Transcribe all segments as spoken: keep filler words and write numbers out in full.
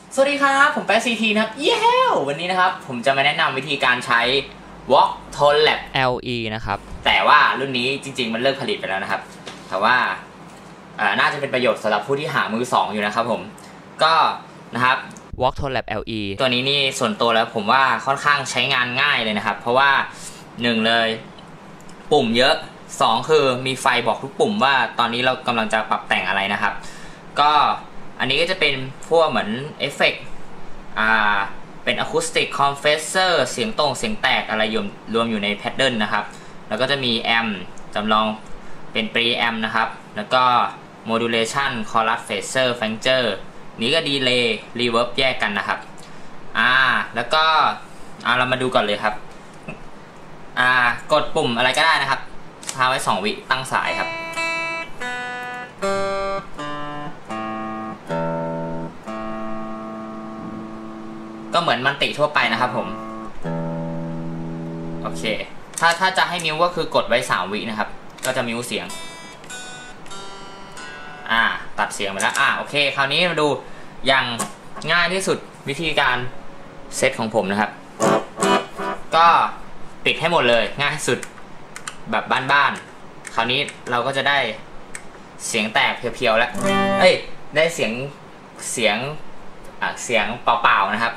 สวัสดีครับผมแป๊ะซีทีนะครับเย้วันนี้นะครับผมจะมาแนะนำวิธีการใช้ Vox Tone Lab แอล อี นะครับแต่ว่ารุ่นนี้จริงๆมันเลิกผลิตไปแล้วนะครับแต่ว่าน่าจะเป็นประโยชน์สำหรับผู้ที่หามือสองอยู่นะครับผมก็นะครับ Vox Tone Lab แอล อีตัวนี้นี่ส่วนตัวแล้วผมว่าค่อนข้างใช้งานง่ายเลยนะครับเพราะว่าหนึ่งเลยปุ่มเยอะสองคือมีไฟบอกทุกปุ่มว่าตอนนี้เรากำลังจะปรับแต่งอะไรนะครับก็อันนี้ก็จะเป็นพวกเหมือนเอฟเฟกต์อ่าเป็นอะคูสติกคอมเพรสเซอร์เสียงตรงเสียงแตกอะไรรวมอยู่ในแพทเทิร์นนะครับแล้วก็จะมีแอมจำลองเป็นปรีแอมนะครับแล้วก็โมดูเลชันคอรัสเฟเซอร์แฟงเจอร์นี้ก็ดีเลย์รีเวิร์บแยกกันนะครับอ่าแล้วก็อ่าเรามาดูก่อนเลยครับอ่ากดปุ่มอะไรก็ได้นะครับค้างไว้สองวิตั้งสายครับก็เหมือนมันติทั่วไปนะครับผมโอเคถ้าถ้าจะให้มิวก็คือกดไว้สามวินะครับก็จะมิวเสียงอ่าตัดเสียงไปแล้วอ่าโอเคคราวนี้มาดูอย่างง่ายที่สุดวิธีการเซตของผมนะครับก็ปิดให้หมดเลยง่ายสุดแบบบ้านๆคราวนี้เราก็จะได้เสียงแตกเพียวๆแล้วเอ้ยได้เสียงเสียงอ่ะเสียงเปล่าๆนะครับ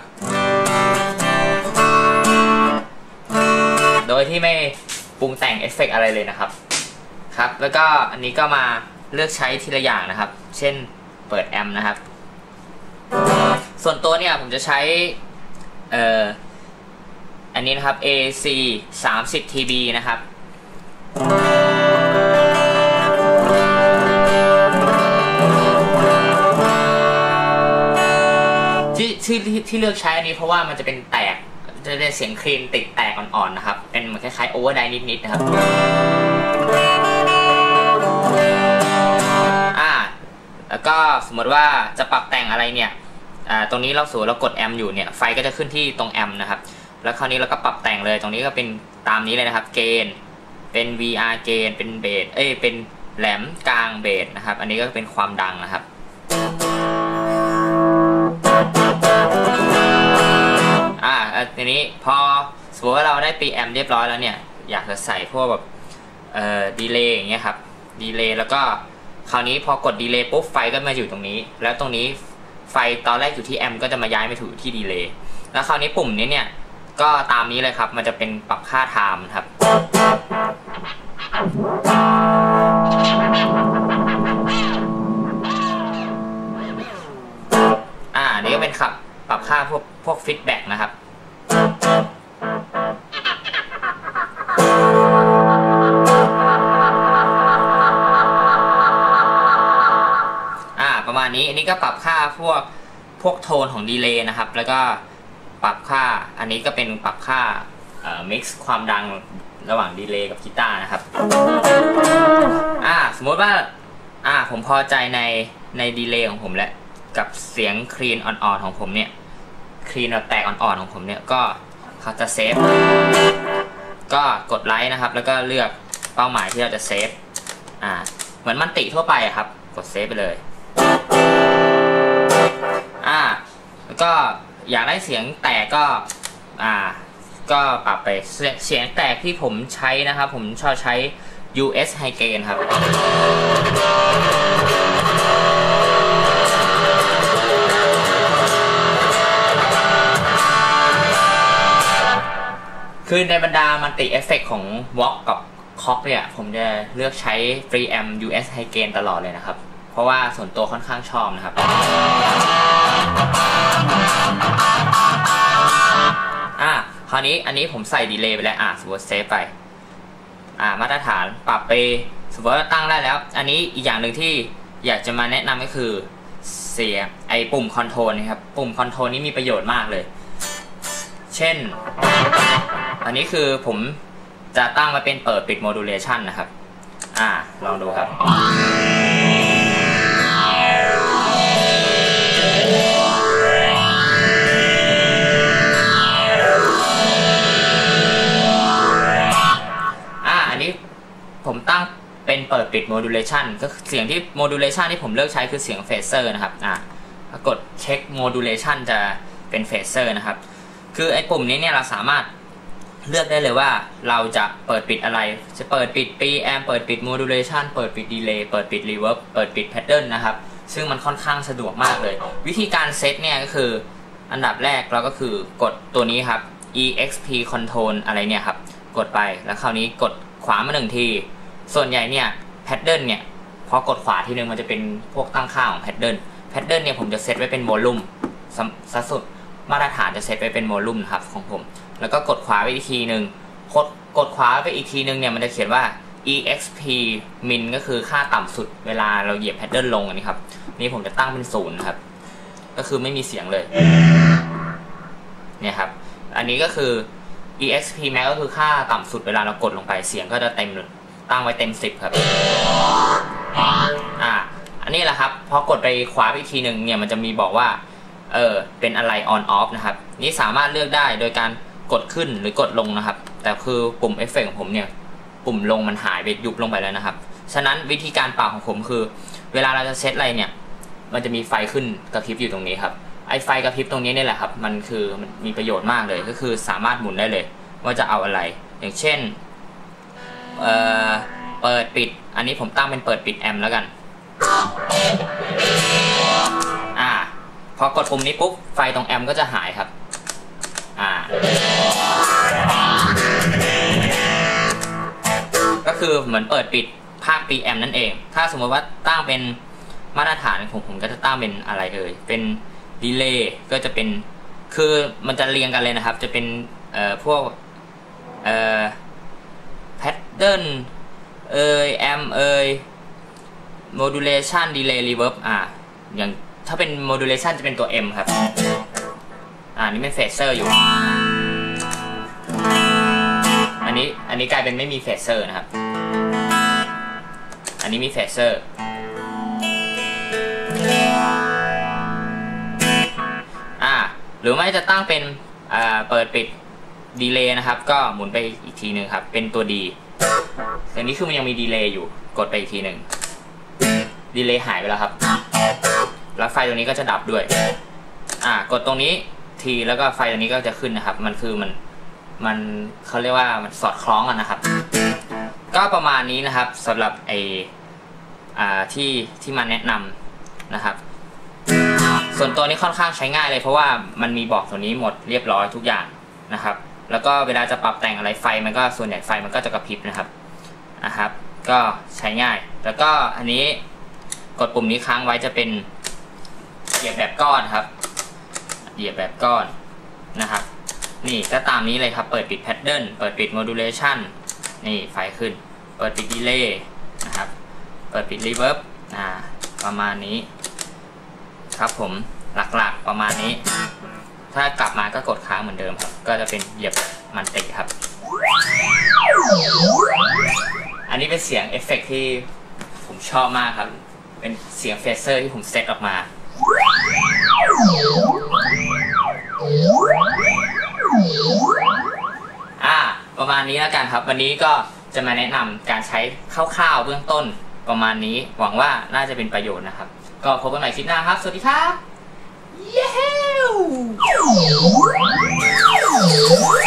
โดยที่ไม่ปรุงแต่งเอฟเฟกต์อะไรเลยนะครับครับแล้วก็อันนี้ก็มาเลือกใช้ทีละอย่างนะครับเช่นเปิดแอมป์นะครับส่วนตัวเนี่ยผมจะใช้เอ่ออันนี้นะครับ เอ ซี สามสิบ ที บี นะครับที่ที่ที่เลือกใช้อันนี้เพราะว่ามันจะเป็นแตกจะได้เสียงคลีนติดแตกอ่อนๆนะครับเป็นเหมือนคล้ายๆโอเวอร์ไดร์นิดๆนะครับอ่าแล้วก็สมมติว่าจะปรับแต่งอะไรเนี่ยอ่าตรงนี้เราสูเรากดแอมอยู่เนี่ยไฟก็จะขึ้นที่ตรงแอมนะครับแล้วคราวนี้เราก็ปรับแต่งเลยตรงนี้ก็เป็นตามนี้เลยนะครับเกณฑ์เป็น วี อาร์ เกณฑ์เป็นเบสเอ้ยเป็นแหลมกลางเบสนะครับอันนี้ก็เป็นความดังนะครับอ่าทีนี้พอสมมติว่าเราได้ปีแอมเรียบร้อยแล้วเนี่ยอยากจะใส่พวกแบบเอ่อดีเลย์อย่างเงี้ยครับดีเลย์แล้วก็คราวนี้พอกดดีเลย์ปุ๊บไฟก็มาอยู่ตรงนี้แล้วตรงนี้ไฟตอนแรกอยู่ที่แอมก็จะมาย้ายไปถูที่ดีเลย์แล้วคราวนี้ปุ่มนี้เนี่ยก็ตามนี้เลยครับมันจะเป็นปรับค่าไทม์ครับอ่านี่ก็เป็นครับปรับค่าพวกพวกฟีดแบ็กนะครับอ่าประมาณนี้อันนี้ก็ปรับค่าพวกพวกโทนของดีเลย์นะครับแล้วก็ปรับค่าอันนี้ก็เป็นปรับค่าเอ่อ mix ความดังระหว่างดีเลย์กับกีตาร์นะครับอ่าสมมติว่าอ่าผมพอใจในในดีเลย์ของผมแล้วกับเสียงคลีนอ่อนๆของผมเนี่ยคลีนแบบแตกอ่อนๆของผมเนี่ยก็เขาจะเซฟก็กดไลค์นะครับแล้วก็เลือกเป้าหมายที่เราจะเซฟอ่าเหมือนมันติทั่วไปครับกดเซฟไปเลยอ่าแล้วก็อยากได้เสียงแตกก็อ่าก็ปรับไปเสียงแตกที่ผมใช้นะครับผมชอบใช้ ยู เอส High Gain ครับคือในบรรดามัลติเอฟเฟกต์ของ Vox กับ Cox เนี่ยผมจะเลือกใช้ Preamp ยู เอส High Gain ตลอดเลยนะครับเพราะว่าส่วนตัวค่อนข้างชอบนะครับอ่ะคราวนี้อันนี้ผมใส่ดีเลย์ไปแล้วอ่ะสมมติเซฟไปอ่ามาตรฐานปรับไปสมมติว่าตั้งได้แล้วอันนี้อีกอย่างหนึ่งที่อยากจะมาแนะนำก็คือเสียงไอ้ปุ่มคอนโทรลนะครับปุ่มคอนโทรลนี้มีประโยชน์มากเลยเช่นอันนี้คือผมจะตั้งมาเป็นเปิดปิดโมดูเลชันนะครับอ่าลองดูครับอ่าอันนี้ผมตั้งเป็นเปิดปิดโมดูเลชันก็เสียงที่โมดูเลชันที่ผมเลือกใช้คือเสียงเฟเซอร์นะครับอ่ากดเช็ค modulation จะเป็นเฟเซอร์นะครับคือไอ้ปุ่มนี้เนี่ยเราสามารถเลือกได้เลยว่าเราจะเปิดปิดอะไรจะเปิดปิด preamp เปิดปิด modulation เปิดปิด delay เปิดปิด reverb เปิดปิด pattern นะครับซึ่งมันค่อนข้างสะดวกมากเลยวิธีการเซตเนี่ยก็คืออันดับแรกเราก็คือกดตัวนี้ครับ exp control อะไรเนี่ยครับกดไปแล้วคราวนี้กดขวามาหนึ่งทีส่วนใหญ่เนี่ย pattern เนี่ยพอกดขวาทีนึงมันจะเป็นพวกตั้งค่าของ pattern pattern เนี่ยผมจะเซตไว้เป็น volume ซะสุดมาตรฐานจะเซตไว้เป็น volume ครับของผมแล้วก็กดขวาไปอีกทีหนึ่งกดกดขวาไปอีกทีหนึ่งเนี่ยมันจะเขียนว่า exp min ก็คือค่าต่ำสุดเวลาเราเหยียบ pattern ลงอันนี้ครับนี่ผมจะตั้งเป็นศูนย์นะครับก็คือไม่มีเสียงเลยเนี่ยครับอันนี้ก็คือ exp max ก็คือค่าต่ำสุดเวลาเรากดลงไปเสียงก็จะเต็มตั้งไว้เต็มสิบครับอ่าอันนี้แหละครับพอกดไปขวาไปอีกทีหนึ่งเนี่ยมันจะมีบอกว่าเออเป็นอะไร on off นะครับนี่สามารถเลือกได้โดยการกดขึ้นหรือกดลงนะครับแต่คือปุ่มเอฟเฟกต์ของผมเนี่ยปุ่มลงมันหายไปยุบลงไปแล้วนะครับฉะนั้นวิธีการปรับของผมคือเวลาเราจะเซตอะไรเนี่ยมันจะมีไฟขึ้นกระพริบอยู่ตรงนี้ครับไอไฟกระพริบตรงนี้นี่แหละครับมันคือมันมีประโยชน์มากเลยก็คือสามารถหมุนได้เลยว่าจะเอาอะไรอย่างเช่นเอ่อเปิดปิดอันนี้ผมตั้งเป็นเปิดปิดแอมป์แล้วกันอ่าพอกดปุ่มนี้ปุ๊บไฟตรงแอมป์ก็จะหายครับอ่าก็คือเหมือนเปิดปิดภาค ปี แอมป์ นั่นเองถ้าสมมติว่าตั้งเป็นมาตรฐานของผมก็จะตั้งเป็นอะไรเอ่ยเป็นดีเลย์ก็จะเป็นคือมันจะเรียงกันเลยนะครับจะเป็นเอ่อพวกเอ่อแพทเทิร์นเอ่ยแอมเอ่ย modulation delay reverb อ่าอย่างถ้าเป็น modulation จะเป็นตัว M ครับอ่านี่เป็นเฟเซอร์อยู่อันนี้อันนี้กลายเป็นไม่มีเฟเซอร์นะครับอันนี้มีเฟเซอร์อ่าหรือไม่จะตั้งเป็นอ่าเปิดปิดดีเลย์นะครับก็หมุนไปอีกทีหนึ่งครับเป็นตัว D อันนี้คือมันยังมีดีเลย์อยู่กดไปอีกทีหนึ่งดีเลย์หายไปแล้วครับแล้วไฟตัวนี้ก็จะดับด้วยอ่ากดตรงนี้ทีแล้วก็ไฟตัวนี้ก็จะขึ้นนะครับมันคือมันมันเขาเรียกว่ามันสอดคล้องกันนะครับก็ประมาณนี้นะครับสำหรับไออ่าที่ที่มาแนะนำนะครับส่วนตัวนี้ค่อนข้างใช้ง่ายเลยเพราะว่ามันมีบอกตัวนี้หมดเรียบร้อยทุกอย่างนะครับแล้วก็เวลาจะปรับแต่งอะไรไฟมันก็ส่วนใหญ่ไฟมันก็จะกระพริบนะครับนะครับก็ใช้ง่ายแล้วก็อันนี้กดปุ่มนี้ค้างไว้จะเป็นเหยียบแบบก้อนครับเหยียบแบบก้อนนะครับนี่ก็ตามนี้เลยครับเปิดปิดแพทเทิร์นเปิดปิด modulation นี่ไฟขึ้นเปิดปิด delay นะครับเปิดปิด reverb อ่าประมาณนี้ครับผมหลักๆประมาณนี้ถ้ากลับมาก็กดค้างเหมือนเดิมครับก็จะเป็นเหยียบมันติครับอันนี้เป็นเสียงเอฟเฟกต์ที่ผมชอบมากครับเป็นเสียงเฟเซอร์ที่ผมเซตออกมาอ่าประมาณนี้แล้วกันครับวันนี้ก็จะมาแนะนำการใช้คร่าวๆเบื้องต้นประมาณนี้หวังว่าน่าจะเป็นประโยชน์นะครับก็พบกันใหม่คลิปหน้าครับสวัสดีครับเย้